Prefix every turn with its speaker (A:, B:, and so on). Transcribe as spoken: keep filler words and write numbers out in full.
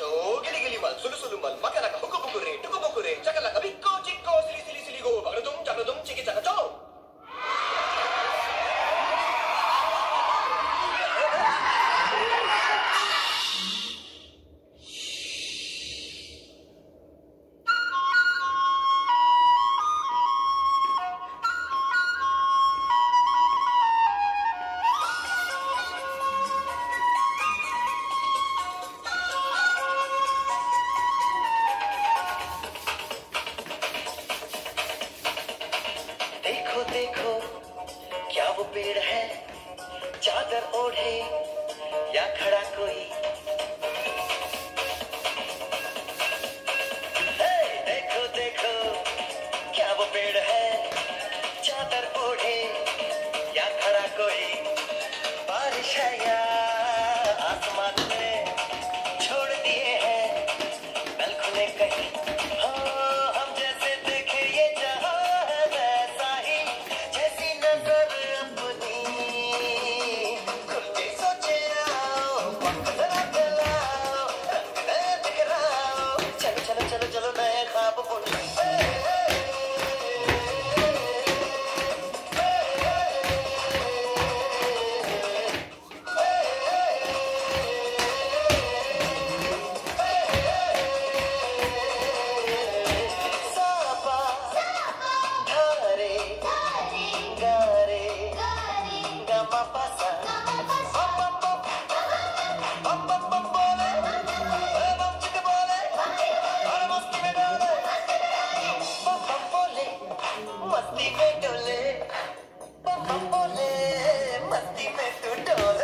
A: Hello, gili gili mal, sulu sulu mal, makana ka huku buku re, tuku buku re, cakala ka bikko cikko, sili sili sili go, bagradum cakradum ciki caka cow. देखो देखो क्या वो पेड़ है, चादर ओढ़े या खड़ा कोई। हे देखो देखो क्या वो पेड़ है, चादर ओढ़े या खड़ा कोई। बारिश है या आसमान में छोड़ दिए हैं नल खुले कहीं। हाँ हम जैसे देखे ये जहां है वैसा ही, जैसी नजर अपनी खुल के सोचे आओ, वक्त जरा दिलाओ, रंग नए बिखराओ, चलो चलो चलो चलो नए ख्वाब बुने। सापा धारे गारे गमा पासा बम बम बम बम बम बम बोले, अरे बम चिक बोले, अरे मस्ती में डोले, बम बम बोले मस्ती में डोले, बम बम बोले मस्ती में तू डोले।